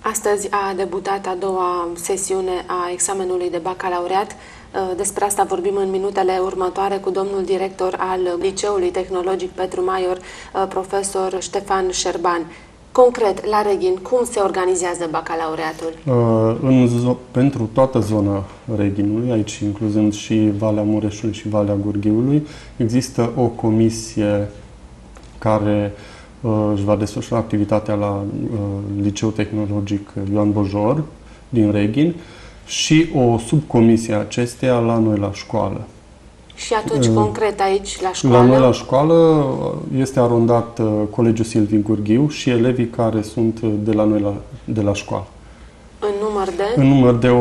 Astăzi a debutat a doua sesiune a examenului de bacalaureat. Despre asta vorbim în minutele următoare cu domnul director al Liceului Tehnologic Petru Maior, profesor Ștefan Șerban. Concret, la Reghin, cum se organizează bacalaureatul? Pentru toată zona Reghinului, aici incluzând și Valea Mureșului și Valea Gurghiului, există o comisie care își va desfășura activitatea la Liceul Tehnologic Ioan Bojor din Reghin și o subcomisie acesteia la noi la școală. Și atunci, concret, aici, la școală? La noi la școală este arondat Colegiul Silviu Gurghiu și elevii care sunt de la noi de la școală. În număr de? În număr de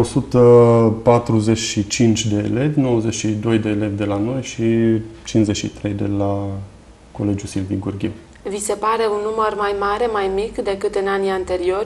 145 de elevi, 92 de elevi de la noi și 53 de la Colegiul Silviu Gurghiu. Vi se pare un număr mai mare, mai mic decât în anii anteriori?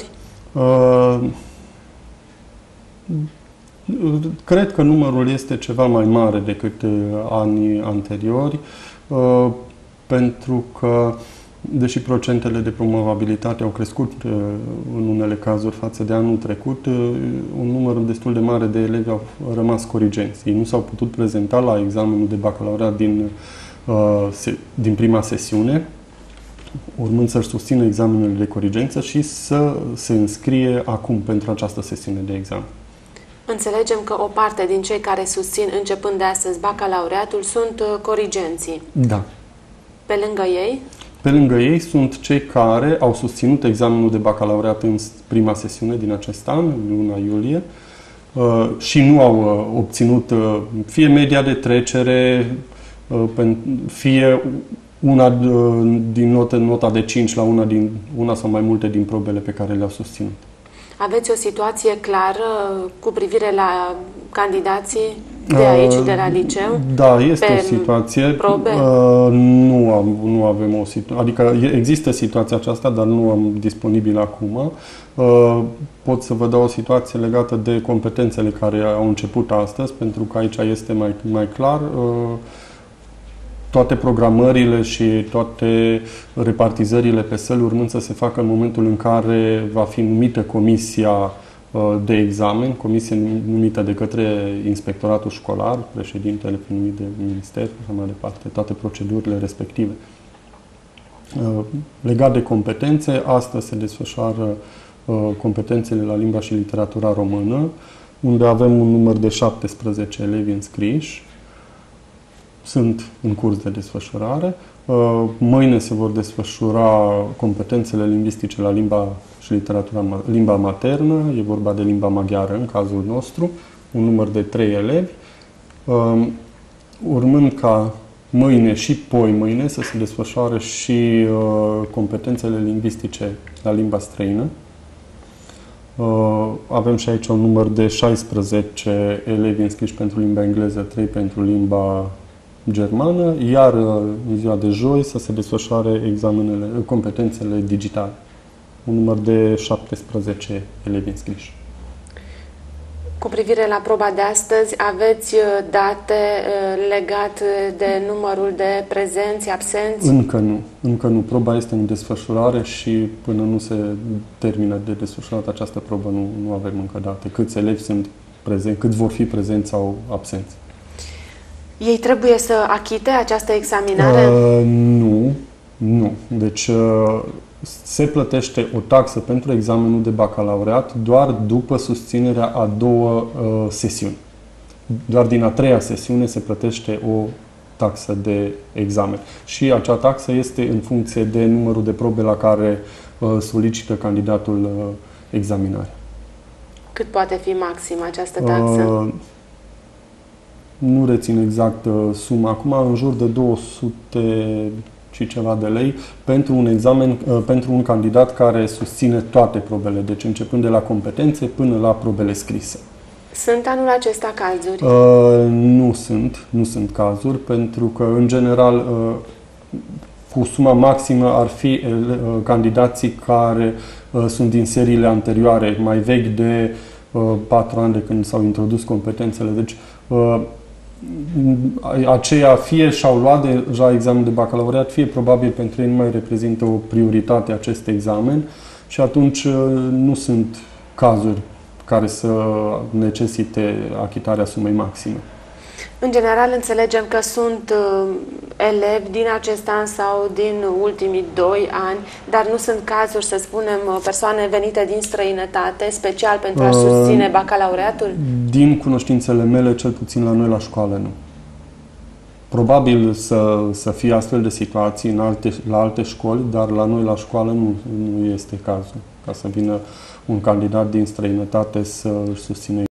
Cred că numărul este ceva mai mare decât anii anteriori, pentru că, deși procentele de promovabilitate au crescut în unele cazuri față de anul trecut, un număr destul de mare de elevi au rămas corigenți. Ei nu s-au putut prezenta la examenul de bacalaureat din prima sesiune, urmând să-și susțină examenele de corigență și să se înscrie acum pentru această sesiune de examen. Înțelegem că o parte din cei care susțin, începând de astăzi, bacalaureatul, sunt corigenții. Da. Pe lângă ei? Pe lângă ei sunt cei care au susținut examenul de bacalaureat în prima sesiune din acest an, în luna iulie, și nu au obținut fie media de trecere, fie una din nota de 5 la una sau mai multe din probele pe care le-au susținut. Aveți o situație clară cu privire la candidații de aici, de la liceu? Da, este o situație. Probe? Nu avem o situație. Adică există situația aceasta, dar nu am disponibil acum. Pot să vă dau o situație legată de competențele care au început astăzi, pentru că aici este mai clar. Toate programările și toate repartizările pe săli urmând să se facă în momentul în care va fi numită comisia de examen, comisie numită de către inspectoratul școlar, președintele numit de minister și așa mai departe, toate procedurile respective. Legat de competențe, astăzi se desfășoară competențele la limba și literatura română, unde avem un număr de 17 elevi înscriși. Sunt în curs de desfășurare. Mâine se vor desfășura competențele lingvistice la limba și literatura, limba maternă, e vorba de limba maghiară în cazul nostru, un număr de 3 elevi, urmând ca mâine și poimâine să se desfășoare și competențele lingvistice la limba străină. Avem și aici un număr de 16 elevi înscriși pentru limba engleză, 3 pentru limba germană, iar în ziua de joi să se desfășoare competențele digitale. Un număr de 17 elevi înscriși. Cu privire la proba de astăzi, aveți date legate de numărul de prezenți, absenți? Încă nu. Proba este în desfășurare și până nu se termină de desfășurat această probă nu avem încă date. Câți elevi sunt prezenți, câți vor fi prezenți sau absenți. Ei trebuie să achite această examinare? Nu. Deci se plătește o taxă pentru examenul de bacalaureat doar după susținerea a două sesiuni. Doar din a treia sesiune se plătește o taxă de examen. Și acea taxă este în funcție de numărul de probe la care solicită candidatul examinare. Cât poate fi maxim această taxă? Nu rețin exact suma acum, în jur de 200 și ceva de lei pentru un examen, pentru un candidat care susține toate probele, deci începând de la competențe până la probele scrise. Sunt anul acesta cazuri? Nu sunt cazuri, pentru că, în general, cu suma maximă ar fi candidații care sunt din seriile anterioare, mai vechi de 4 ani de când s-au introdus competențele. Deci, aceia fie și-au luat deja examenul de bacalaureat, fie probabil pentru ei nu mai reprezintă o prioritate acest examen și atunci nu sunt cazuri care să necesite achitarea sumei maxime. În general, înțelegem că sunt elevi din acest an sau din ultimii 2 ani, dar nu sunt cazuri, să spunem, persoane venite din străinătate, special pentru a susține bacalaureatul? Din cunoștințele mele, cel puțin la noi la școală, nu. Probabil să fie astfel de situații la alte școli, dar la noi la școală nu este cazul ca să vină un candidat din străinătate să își susțină